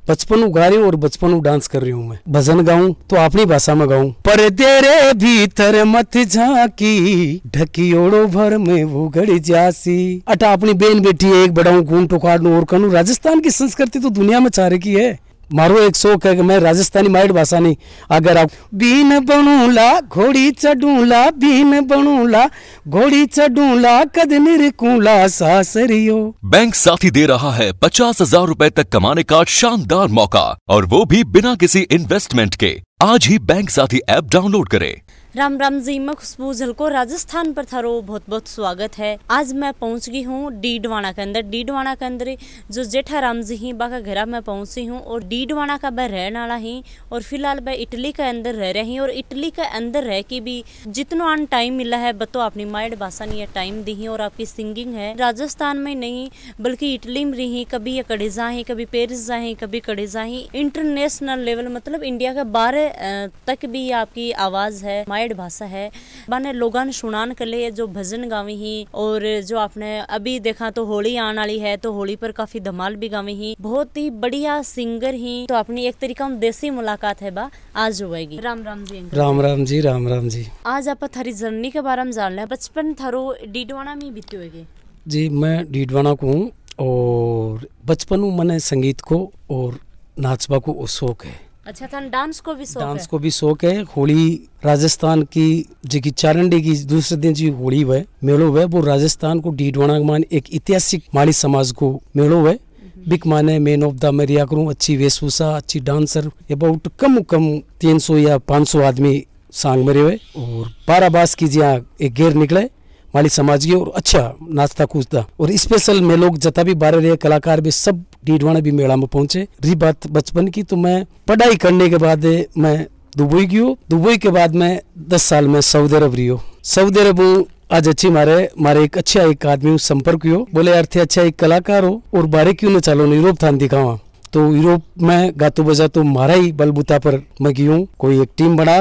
बचपन गा रही हूँ और बचपन डांस कर रही हूँ। मैं भजन गाऊं तो अपनी भाषा में गाऊं। पर तेरे भीतर मत झांकी ढकी ओढ़ो भर में वो गड़ी जासी। अटा अपनी बेन बेटी है, एक बढ़ाऊं कून टुकाड़ू और करूं। राजस्थान की संस्कृति तो दुनिया में चारे की है। मारो एक शौक है कि मैं राजस्थानी माइट भाषा नहीं अगर आप बीन बनूला घोड़ी चढ़ूला, बीन बनूला घोड़ी चढ़ूला, कद निरकूला सासरियो। बैंक साथी दे रहा है 50,000 रुपए तक कमाने का शानदार मौका, और वो भी बिना किसी इन्वेस्टमेंट के। आज ही बैंक साथी ऐप डाउनलोड करें। राम राम जी, मैं खुशबू झलको राजस्थान पर थारो बहुत बहुत स्वागत है। आज मैं पहुंच गई हूँ डीडवाना के अंदर। डीडवाना के अंदर जो जेठा राम जी ही बाका घरा में पहुंची हूँ और डीडवाना का मैं रहने वाला ही और फिलहाल मैं इटली के अंदर रह रही और इटली के अंदर रह के भी जितना आन टाइम मिला है बतो अपनी माइट भाषा नहीं टाइम दी ही और आपकी सिंगिंग है राजस्थान में नहीं बल्कि इटली में रही। कभी ये कड़े जाए, कभी पेरिस जाए, कभी कड़े जाए। इंटरनेशनल लेवल मतलब इंडिया के 12 तक भी आपकी आवाज है, भाषा है। मैंने लोगन सुनान के लिए जो भजन गावी ही और जो आपने अभी देखा तो होली आने वाली है तो होली पर काफी धमाल भी गावी ही। बहुत ही बढ़िया सिंगर ही। तो अपनी एक तरीका में देसी मुलाकात है बा आज होगी। राम राम जी। राम राम जी, राम राम जी। आज आप थारी जर्नी के बारे में जान ले। बचपन थारो डीडवाना में बीती होगी जी। मैं डीडवाना को हूँ और बचपन में मैंने संगीत को और नाचबा को शौक है। अच्छा, था डांस को भी शौक है? डांस को भी शौक है। होली राजस्थान की जी चारंडी की दूसरे दिन जी होली है मेलो है वो राजस्थान को डीडवाना मान एक ऐतिहासिक माली समाज को मेलो है। बिक माने मेन ऑफ द मैं रिया करूँ अच्छी वेशभूषा, अच्छी डांसर। अबाउट कम 300 या 500 आदमी सांग मेरे हुए और 12 बास की जिया एक गेर निकले माली समाज की और अच्छा नाचता कूदता और स्पेशल में लोग जता भी 12 रहे कलाकार भी सब डीडवाना भी मेला में पहुंचे। रही बात बचपन की तो मैं पढ़ाई करने के बाद मैं दुबई गयो। दुबई के बाद मैं 10 साल में सऊदी अरब रही। सऊदी अरब आज अच्छी मारे एक अच्छा एक आदमी संपर्क हो बोले यार थे अच्छा एक कलाकार हो और बारे क्यों न चालो यूरोप थान दिखावा। तो यूरोप में गातो बजा तो मारा ही बलबूता पर मैं गयू कोई एक टीम बना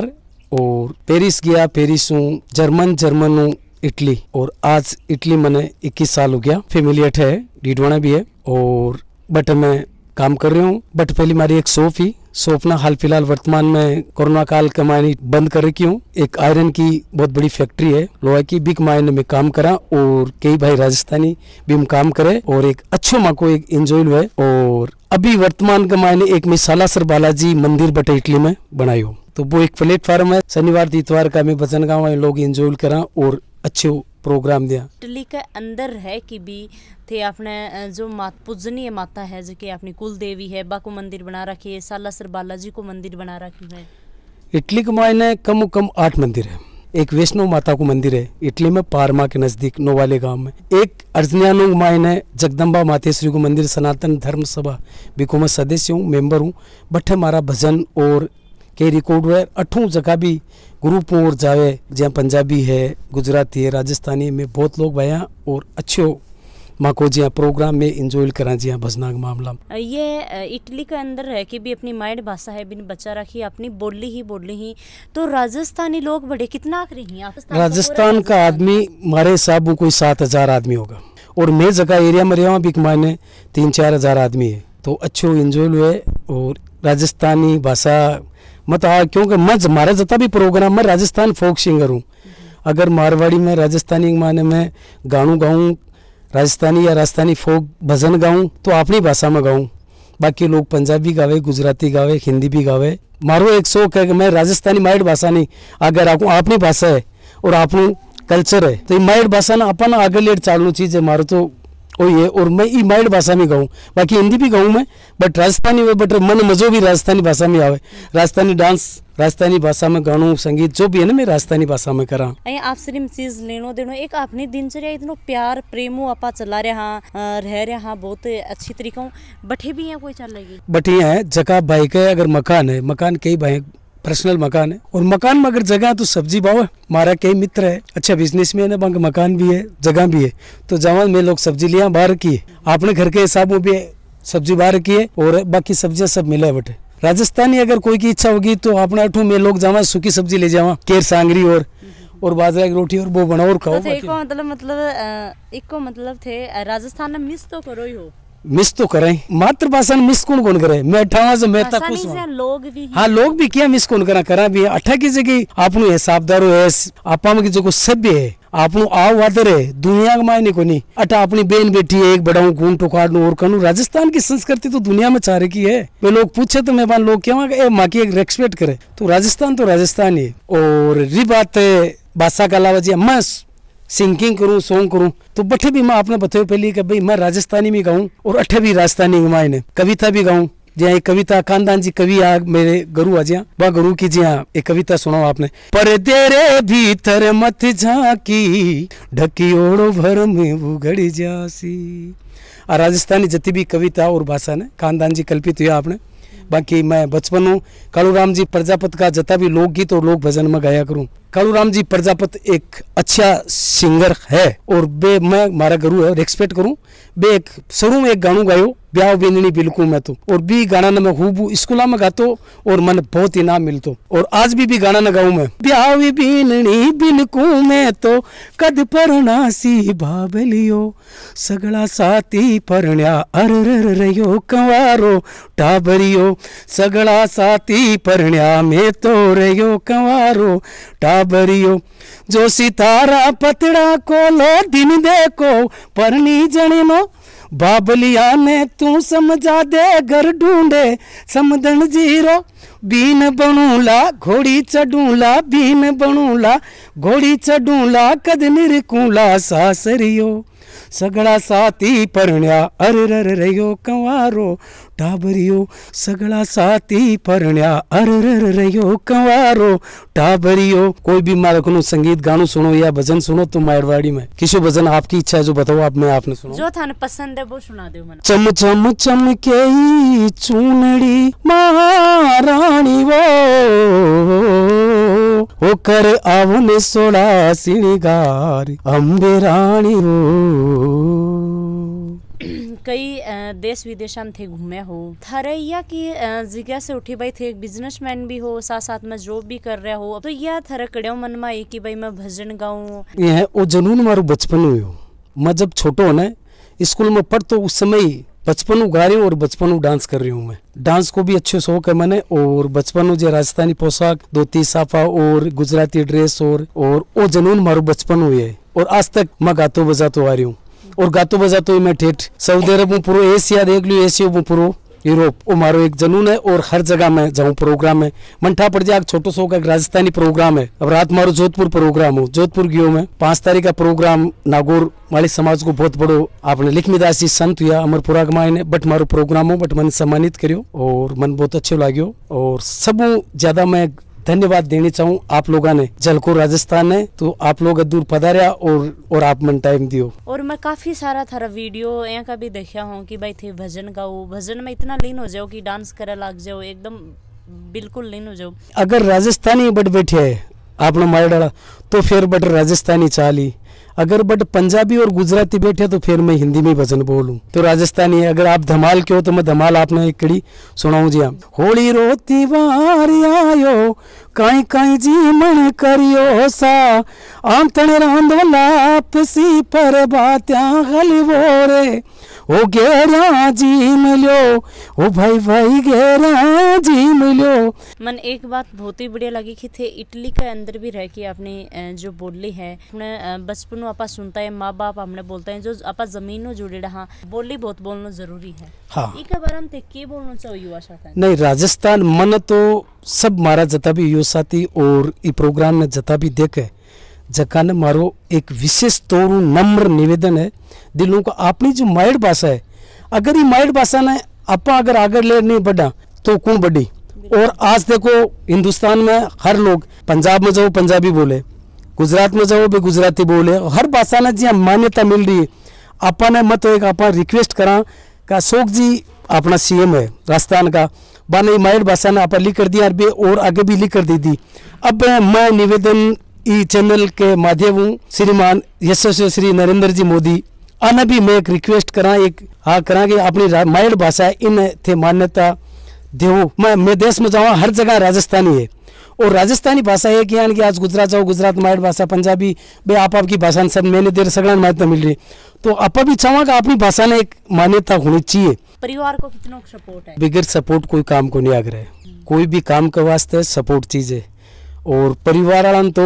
और पेरिस गया। पेरिस हूँ जर्मन हूँ इटली और आज इटली मैंने 21 साल हो गया। फैमिली है डीडवाना भी है और बट मैं काम कर रही हूँ। बट पहले मारी एक शॉप ना हाल फिलहाल वर्तमान में कोरोना काल के मायने बंद कर रखी हूँ। एक आयरन की बहुत बड़ी फैक्ट्री है लोहा की, बिग मायने में काम करा और कई भाई राजस्थानी भी हम काम करे और एक अच्छो माँ को एक एंजॉय हुआ। और अभी वर्तमान के मायने एक मैं सालासर बालाजी मंदिर बटे इटली में बनाई हूँ। तो वो एक प्लेटफॉर्म है शनिवार इतवार का मैं भजन गाँव लोग एंजॉय करा और अच्छे प्रोग्राम दिया। इटली के अंदर है कि भी थे आपने जो पूजनीय माता है जो कि अपनी कुल देवी है बा को मंदिर बना रखी है। सालासर बालाजी को मंदिर बना रखी है। इटली के मायने कम 8 मंदिर है। एक वैष्णो माता को मंदिर है इटली में पारमा के नजदीक नोवाले गांव में। एक अर्जनियानो मायने जगदम्बा मातेश्वरी को मंदिर सनातन धर्म सभा बिको मैं सदस्य हूँ, मेंबर हूँ। बट हमारा भजन और के रिकॉर्ड है 8 जगह भी ग्रुप और जावे जहाँ पंजाबी है, गुजराती है, राजस्थानी में बहुत लोग भया और अच्छे माँ को जिया प्रोग्राम में एंजॉय करा जिया भजना का मामला। ये इटली के अंदर रह के भी अपनी माइट भाषा है बिन बच्चा रखी अपनी बोली ही। तो राजस्थानी लोग बड़े कितना राजस्थान का आदमी हमारे हिसाब में कोई 7,000 आदमी होगा और मैं जगह एरिया में रहा भी मायने 3-4 हजार आदमी है। तो अच्छो एंजॉय हुए और राजस्थानी भाषा मत क्योंकि मैं हमारा जता भी प्रोग्राम में राजस्थान फोक सिंगर हूँ। अगर मारवाड़ी में राजस्थानी माने में गानू गाऊँ राजस्थानी या राजस्थानी फोक भजन गाऊँ तो अपनी भाषा में गाऊँ। बाकी लोग पंजाबी गावे, गुजराती गावे, हिंदी भी गावे। मारो एक शौक है कि मैं राजस्थानी माइट भाषा नहीं अगर आपको अपनी भाषा है और आपनो कल्चर है तो माइट भाषा ना अपन आगे लेट चालू चीज है मारो तो वही है। और मैं ई माइट भाषा में गाऊँ, बाकी हिंदी भी गाऊँ मैं बट राजस्थानी में बट मन मजो भी राजस्थानी भाषा में आवे। राजस्थानी डांस राजस्थानी भाषा में गानू संगीत जो भी है ना मैं राजस्थानी भाषा में करा। आप सिर्फ चीज लेनो देनो एक अपनी दिनचर्या इतना प्यार प्रेमो आपा चला रह रहा बहुत अच्छी तरीका बठे भी है कोई चल रही बठी है जगह भाई के अगर मकान है मकान कई भाई पर्सनल मकान है और मकान में अगर जगह है तो सब्जी भाव है। हमारा कई मित्र है अच्छा बिजनेसमैन है वहाँ मकान भी है जगह भी है तो जवान में लोग सब्जी लिया बाहर की है अपने घर के हिसाब में भी सब्जी बाहर की है और बाकी सब्जियां सब मिला है। बटे राजस्थानी अगर कोई की इच्छा होगी तो अपने 8 में लोग जावा सूखी सब्जी ले जावा केर सांगरी और बाजरा की रोटी और वो बनाओ और खाओ। मतलब थे राजस्थान में मिस तो करो ही हो मिस तो करें, मातृभाषा मिस कौन कौन करे। मैं अठावा से मैं तक खुश हूं। लोग भी हाँ लोग भी क्या मिस कौन करा भी अठा की जगह आपनु हिसाबदारो है, आपा में की जो सभ्य है आपनु आओ वादर है दुनिया के मायने को नहीं। अठा अपनी बेन बेटी है, एक बढ़ाऊं कून टुकाड़ू और करूं। राजस्थान की संस्कृति तो दुनिया में चारे की है। वे लोग पूछे तो मैं लोग क्या माँ की एक रेस्पेक्ट करे। तो राजस्थान ही है। और रही बात भाषा के अलावा जी मैं सिंगिंग करूं सॉन्ग करूं तो बठे भी मैं आपने बताया पहले कि भाई मैं राजस्थानी में गाऊं और अठे भी राजस्थानी के मायने कविता भी गाऊं। जहाँ एक कविता कांदान जी कवि आ मेरे गुरु आज वह गुरु की जहाँ एक कविता सुनाओ आपने। पर तेरे भीतर मत झांकी ढकी ओढ़ो भर में उगड़ जासी। राजस्थानी जति भी कविता और भाषा ने कांदान जी कल्पित हुआ आपने। बाकी मैं बचपन हूँ कालूराम जी प्रजापत का जता भी लोकगीत और लोक भजन में गाया करूँ। कालूराम जी प्रजापत एक अच्छा सिंगर है और बे मैं मारा गुरु है रेस्पेक्ट करूँ। बे एक शुरू में एक गानू गायो ब्याह बिंदनी बिल्कुल मैं तो और भी गाना न मैं खूब स्कूल में गातो और मन बहुत इनाम मिलतो और आज भी गाना न गाऊं मैं। ब्याह बिंदनी बिल्कुल मैं तो कद परनासी भाबलियो सगड़ा साथी परण्या अरर रयो कंवारो टाबरियो सगड़ा साथी परण्या में तो रयो कंवारो टाबरियो जो सितारा पतड़ा को लो दिन देखो परनी जने नो बाबलिया ने तू समझा दे घर ढूंढे समदन जीरो बीन बनूला घोड़ी चढ़ूला बीन बनूला घोड़ी चढ़ूला कद निरकूला सासरियो सगड़ा साथी परण्या अरर रयो कंवारो टाबरियो सगड़ा साथी परण्या अरर रयो कंवारो टाबरियो। कोई भी मारा को संगीत गानों सुनो या भजन सुनो तो मारवाड़ी में किसी भजन आपकी इच्छा है जो बताओ आप मैं आपने सुनो जो थाने पसंद है वो सुना दो। मन चम चम चमके चूनड़ी महारानी वो कर आवने सोला सिंगार अम्बे रानी कई देश विदेश में थे घूमे हो थरैया की जगह से उठी भाई थे एक बिजनेसमैन भी हो साथ साथ में जॉब भी कर रहा हो तो यह थर कड़ियों मन में एक कि भाई मैं भजन गाऊं। यह वो जनून मारो बचपन हुई। मैं जब छोटो ना स्कूल में पढ़ तो उस समय बचपन गा रही हूँ और बचपन डांस कर रही हूँ। मैं डांस को भी अच्छे शौक है मैंने और बचपन जो राजस्थानी पोशाक धोती साफा और गुजराती ड्रेस और वो जनून मारो बचपन हुई है और आज तक मैं गातो बजातो आ रही हूँ और गातो बजातो ही मैं ठेठ सऊदी अरब में पूरा एशिया देख लियो एशिया में पूरा यूरोप वो मारो एक जनून है और हर जगह मैं जाऊँ प्रोग्राम में मंठा पड़ जाए छोटो सो का एक राजस्थानी प्रोग्राम है। अब रात मारो जोधपुर प्रोग्राम हो जोधपुर गयो मैं 5 तारीख का प्रोग्राम नागौर वाली समाज को बहुत बड़ो आपने लिखमीदास जी संत हुआ अमरपुरा के मायने बट मारो प्रोग्राम हो बट मन सम्मानित करियो और मन बहुत अच्छो लाग्यो और सब ज्यादा मैं धन्यवाद देने चाहूँ आप लोगों ने जलको राजस्थान है तो आप लोग दूर पधारिया और आप मन टाइम दियो। और मैं काफी सारा थारा वीडियो यहाँ का भी देखा हूँ कि भाई थे भजन गाओ भजन में इतना लीन हो जाओ कि डांस करे लग जाओ एकदम बिल्कुल लीन हो जाओ। अगर राजस्थानी बट बैठे है आपने मार डाला तो फिर बट राजस्थानी चाली अगर बट पंजाबी और गुजराती बैठे तो फिर मैं हिंदी में भजन बोलूं तो राजस्थानी है। अगर आप धमाल के हो तो मैं धमाल आपने एक कड़ी सुनाऊं जी। आप होली रोती वारी आयो काई काई जी मन करियो सा आंतण रांधवला पसी पर बात्या हलवो रे ओ गेरा जी मिलो ओ भाई भाई गेरा जी मिलो। मन एक बात बहुत ही बढ़िया लगी कि थे इटली के अंदर भी रह के आपने जो बोली है अपने बचपन में आपा सुनता है माँ बाप हमने बोलता है जो आपा जमीन में जुड़े रहा बोली बहुत बोलना जरूरी है। हाँ इके बारे में के बोलना चाहो युवा साथी नहीं राजस्थान मन तो सब मारा जता भी युवा साथी और ये प्रोग्राम में जता भी देखे जका ने मारो एक विशेष तौर नम्र निवेदन है दिलों को अपनी जो माइड भाषा है अगर ये माइड भाषा ने आपा अगर आगे ले नहीं बढ़ा तो कौन बढ़ी। और आज देखो हिंदुस्तान में हर लोग पंजाब में जाओ पंजाबी बोले गुजरात में जाओ भी गुजराती बोले हर भाषा ने जी मान्यता मिल रही है। आपा ने मत एक आपा रिक्वेस्ट करा का अशोक जी अपना सीएम है राजस्थान का बाने माइड भाषा ने आपा लिख कर दिया और आगे भी लिख कर दी थी। अब मैं निवेदन ई चैनल के माध्यम श्रीमान यशस्वी श्री नरेंद्र जी मोदी आना भी मैं एक रिक्वेस्ट करा एक हाँ करा कि अपनी माइड भाषा इन थे मान्यता देव। मैं देश में जाऊँ हर जगह राजस्थानी है और राजस्थानी भाषा है कि यानी कि आज गुजरात जाओ, गुजरात माइट भाषा पंजाबी बे आपकी भाषा सब मैंने देर सगळ्यांना मान्यता मिल रही। तो आप भी चाहवा कि अपनी भाषा ने एक मान्यता होनी चाहिए। परिवार को कितना सपोर्ट है? बगैर सपोर्ट कोई काम को नहीं आग्रह, कोई भी काम के वास्ते सपोर्ट चीज है। और परिवार वाला तो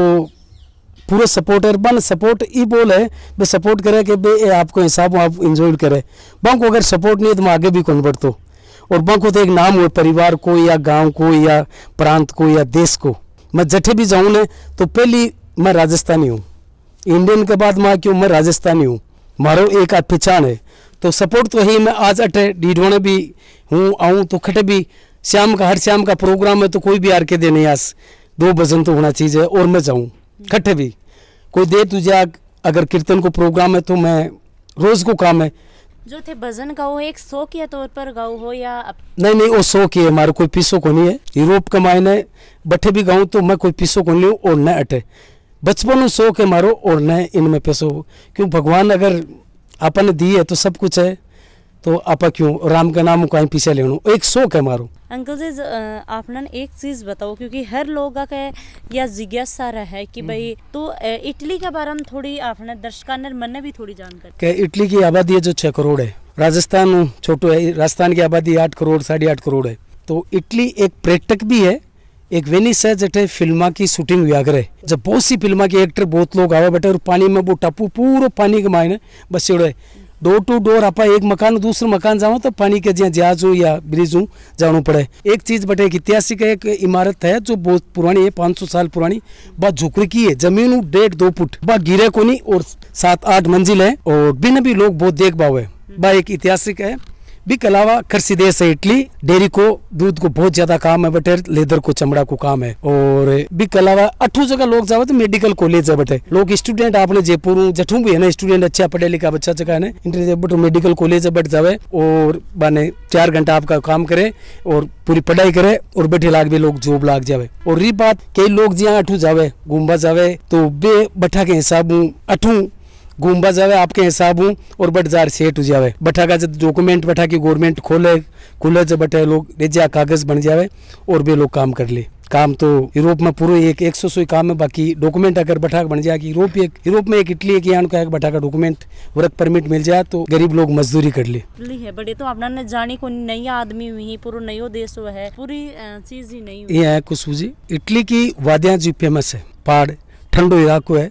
पूरा सपोर्टर बन सपोर्ट ई बोल है बे सपोर्ट करे कि बे आपको हिसाब आप इंजॉय करे। बंक अगर सपोर्ट नहीं है तो आगे भी कौन बढ़तो। और बंक को तो एक नाम हो परिवार को या गांव को या प्रांत को या देश को। मैं जठे भी जाऊँ ने तो पहली मैं राजस्थानी हूँ, इंडियन के बाद मैं क्यों मैं राजस्थानी हूँ, मारो एक आध पहचान है। तो सपोर्ट तो ही मैं आज अटे डीडवाने भी हूँ आऊँ तो खटे भी शाम का हर शाम का प्रोग्राम है तो कोई भी आर के दे नहीं आज 2 भजन तो होना चाहिए और मैं जाऊँ खट्टे भी कोई दे तुझे। अगर कीर्तन को प्रोग्राम है तो मैं रोज को काम है जो थे भजन गाओ एक शौक के तौर पर गाओ हो या नहीं वो शौक है हमारा, कोई पीसो को नहीं है। यूरोप का मायने बठे भी गाऊँ तो मैं कोई पीसो को नहीं हूँ और न अटे बचपन में शौक है मारो और न इनमें पैसो। क्यों भगवान अगर आपने दी है तो सब कुछ है तो आप क्यों राम का नाम कहीं पीछे लेनो, एक शौक है मारो। अंकल जी आपने एक चीज बताओ क्योंकि हर लोग का या जिज्ञासा है कि भाई तो इटली के बारे में थोड़ी आपने दर्शकों मन ने भी थोड़ी जानकारी कि इटली की आबादी है जो 6 करोड़ है, राजस्थान छोटो है, राजस्थान की आबादी 8 करोड़ 8.5 करोड़ है। तो इटली एक पर्यटक भी है, एक वेनिस है जटे फिल्मा की शूटिंग हुआ करे, जब बहुत सी फिल्मा के एक्टर बहुत लोग आवे बैठे और पानी में वो टापू पूरा पानी के मायने बस डोर टू डोर आप एक मकान दूसरे मकान जाओ तो पानी के जहाँ जहाज हो या ब्रिज हो जाना पड़े। एक चीज बटे एक ऐतिहासिक एक इमारत है जो बहुत पुरानी है, 500 साल पुरानी, बात झुकरी की है, जमीन 1.5-2 फुट बात गिरे को नहीं और 7-8 मंजिल है और बिना भी लोग बहुत देख पाओ है। बा एक ऐतिहासिक है बिक अलावा कृषि देश है इटली, डेयरी को दूध को बहुत ज्यादा काम है बटे, लेदर को चमड़ा को काम है। और बिक अलावा 8 जगह लोग जावे तो मेडिकल कॉलेज है बटे, लोग स्टूडेंट आपने जयपुर जठू भी है ना स्टूडेंट अच्छा पढ़े लिखा बच्चा जगह है इंटरनेट मेडिकल कॉलेज है बट जावे और बाने 4 घंटा आपका काम करे और पूरी पढ़ाई करे और बैठे लाग भी लोग जॉब लाग जावे। और री बात कई लोग जहाँ अठू जावे घूमबा जावे तो बे बठा के हिसाब अठू घूमबा जावे आपके हिसाब और बट जार सेट हो जावे बठा का जब डॉक्यूमेंट बठा की गवर्नमेंट खुले जब बटे लोग रेजिया कागज बन जावे और बे लोग काम कर ले। काम तो यूरोप में पूरे एक 100 काम है, बाकी डॉक्यूमेंट अगर बठा बन जाए कि यूरोप में एक इटली एक यहाँ का एक बठा का डॉक्यूमेंट वर्क परमिट मिल जाए तो गरीब लोग मजदूरी कर ले है। बड़े तो आपने जानी को नई आदमी हुई पूरा नयो देश है पूरी चीज ही नहीं ये है कुछ जी। इटली की वादियाँ जी फेमस है, पहाड़ ठंडो इलाको है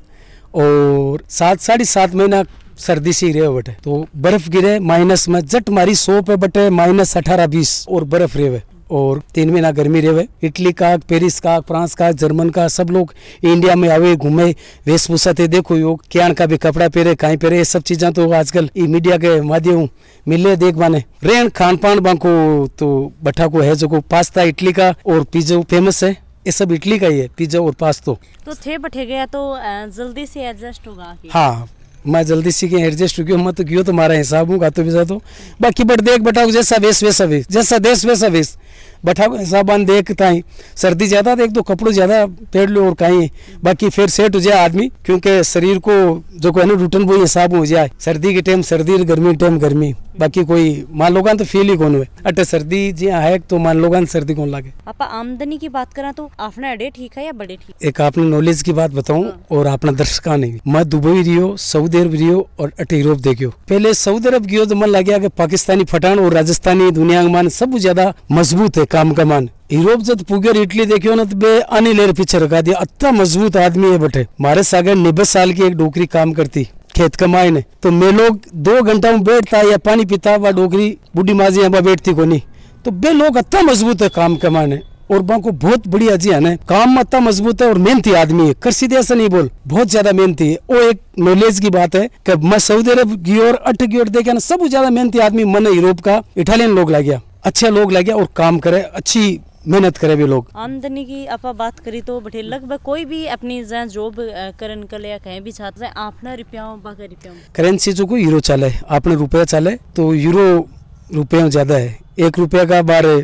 और 7-7.5 महीना सर्दी से ही रहे बटे तो बर्फ गिरे माइनस में जट मारी 100 पे बटे -18-20 और बर्फ रहे और 3 महीना गर्मी रहे। इटली का पेरिस का फ्रांस का जर्मन का सब लोग इंडिया में आवे घूमे वेशभूषा थे देखो योग क्या का भी कपड़ा पहरे कहीं पहरे सब चीज़ा तो आजकल मीडिया के माध्यम मिले देख माने रेन खान पान बाको तो बठा को है जो पास्ता इटली का और पिज्जा फेमस है, ये सब इटली का ही है पिज्जा और पास्ता। तो थे बैठे गया तो जल्दी से एडजस्ट होगा। हाँ मैं जल्दी से एडजस्ट हो गया, मैं तो क्यों तुम्हारा हिसाब हूँ गातो भी तो बाकी बट देख बटाओ जैसा वेश वैसा वेश जैसा देश वैसा वेश बठा हिसाब देख ताई सर्दी ज्यादा देख तो कपड़ों ज्यादा पहन लो और कहीं बाकी फिर सेट हो जाए आदमी क्योंकि शरीर को जो है ना रूटीन वो हिसाब हो जाए, सर्दी के टाइम सर्दी गर्मी के टाइम गर्मी बाकी कोई मान लोग तो फील ही कौन हुए अटे सर्दी जी है तो मान लोग सर्दी कौन लागे। आप आमदनी की बात करा तो आपने अड़े ठीक है या बड़े ठीक? एक आपने नॉलेज की बात बताऊं और आपने दर्शका नहीं, मैं दुबई रियो सऊदी अरब रियो और अटे यूरोप देखियो। पहले सऊदी अरब गयो तो मन लग गया कि पाकिस्तानी फटान और राजस्थानी दुनिया का मान सब ज्यादा मजबूत है काम का मान। यूरोप जब पुगर इटली देखियो ना तो बे आनी लेर पीछे रखा दिया, इतना मजबूत आदमी है बटे। मारे सागर 90 साल की एक डोकरी काम करती खेत कमाए ने तो मैं लोग 2 घंटा में बैठता या पानी पीता व डोकरी बुढ़ी माजी यहाँ बैठती को नहीं तो बे लोग इतना मजबूत है काम कमाने और बाको बहुत बढ़िया जी है ना काम में इतना मजबूत है और मेहनती आदमी है, कृषि देश नहीं बोल बहुत ज्यादा मेहनती है। वो एक नॉलेज की बात है कि मैं सऊदी अरब की और 8 की ओर देखे ना सब ज्यादा मेहनती आदमी मन यूरोप का इटालियन लोग लग गया, अच्छे लोग लग गया और काम करे अच्छी मेहनत करे भी लोग। आमदनी की आप बात करी तो बटे लगभग कोई भी अपनी जॉब करन के लिए कहीं भी छात्र है आपने रुपया करेंसी जो को यूरो चले आपने रुपया चले तो यूरो रुपया ज्यादा है, 1 रुपया का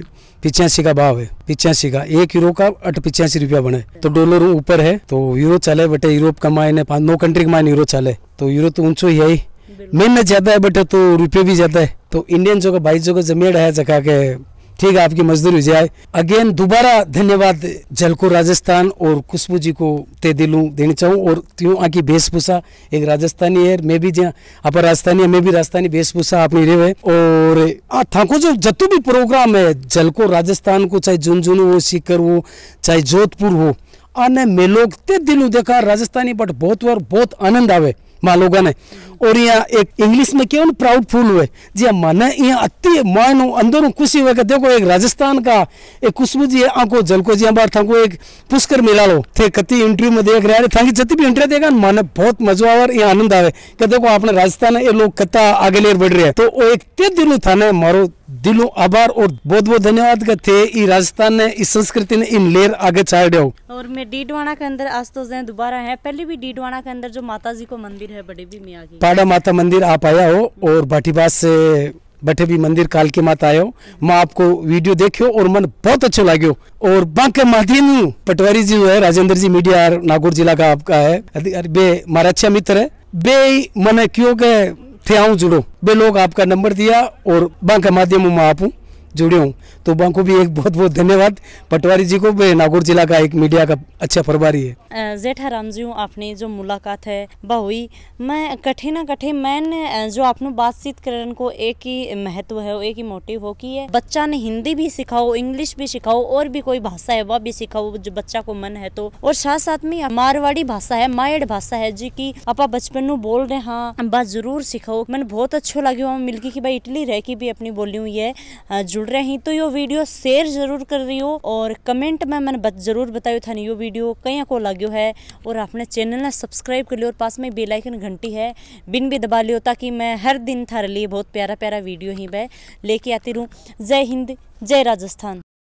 85 का भाव है, 85 का 1 यूरो का 85 रुपया बने तो डॉलर ऊपर है तो यूरो चले बटे। यूरोप का मायने 9 कंट्री का मायने यूरो चले तो यूरो तो ऊंचो ही है, मेहनत ज्यादा है बटे तो रुपये भी ज्यादा है। तो इंडियन जो 22 जगह जमीन है जगह के ठीक है, आपकी मजदूरी हो जाए। अगेन दोबारा धन्यवाद झलको राजस्थान और खुशबू जी को ते दिलूं देनी चाहूँ। और त्यों आकी वेशभूषा एक राजस्थानी है, मैं भी जहाँ अपर राजस्थानी है, मैं भी राजस्थानी वेशभूषा अपनी रे है। और थाको जो जत्तू भी प्रोग्राम है झलको राजस्थान को, चाहे झुंझुनू हो, सीकर हो, चाहे जोधपुर हो, आने मेलों ते दिलूं देखा राजस्थानी बट बहुत आनंद आवे माँ लोगों ने। और यहाँ एक इंग्लिश में क्या प्राउड फील हुए जी माने यहाँ अति मानो अंदरों खुशी हुए कि देखो एक राजस्थान का एक खुशबू जी आंखों झलको जी बार था एक पुष्कर मिला लो थे कति इंटरव्यू में देख रहे थे जति भी इंटरव्यू देगा माने बहुत मजा आवे यहाँ आनंद आवे कि देखो आपने राजस्थान ये लोग कत्ता आगे लेर बढ़ रहे हैं। तो वो एक ते दिलों था ने मारो दिलों आभार और बहुत धन्यवाद का थे ई राजस्थान ने इस संस्कृति ने इन लेर आगे चाह रहे हो। और मैं डीडवाना के अंदर आज तो दोबारा है, पहले भी डीडवाना के अंदर जो माता जी को मंदिर है बड़े भी मियाँ की पाड़ा माता मंदिर आप आया हो और बाटीबास से बटे भी मंदिर काल की माता आयो। मैं आपको वीडियो देखियो और मन बहुत अच्छा लाग्यो। और बांके माध्यम पटवारी जी जो है राजेंद्र जी मीडिया नागौर जिला का आपका है, बे मारा अच्छा मित्र है, बे मैंने क्यों के थे आऊँ जुड़ो, बे लोग आपका नंबर दिया और बांके माध्यम में आप जुड़े हूँ। तो बांको भी एक बहुत धन्यवाद पटवारी जी को, नागौर जिला का एक मीडिया का अच्छा प्रभारी है। जेठाराम जी आपने जो मुलाकात है वह हुई, मैं कठे ना कठे मैंने जो आपने बातचीत करने को एक ही महत्व है, एक ही मोटिव हो कि बच्चा ने हिंदी भी सिखाओ, इंग्लिश भी सिखाओ और भी कोई भाषा है वह भी सिखाओ जो बच्चा को मन है तो। और साथ साथ में मारवाड़ी भाषा है, मायड़ भाषा है जी की अपा बचपन में बोल रहे हाँ बात जरूर सिखाओ। मैंने बहुत अच्छा लगे मिलके कि भाई इटली रह के भी अपनी बोली हुई है जुड़ रहे हैं। तो यो वीडियो शेयर जरूर कर रही हो और कमेंट में मैंने जरूर बतायो था यो वीडियो कहीं को लाग्यो है। और अपने चैनल ने सब्सक्राइब कर लियो और पास में बेल आइकन घंटी है बिन भी दबा लियो ताकि मैं हर दिन थारे लिए बहुत प्यारा वीडियो ही वह लेके आती रहूं। जय हिंद, जय राजस्थान।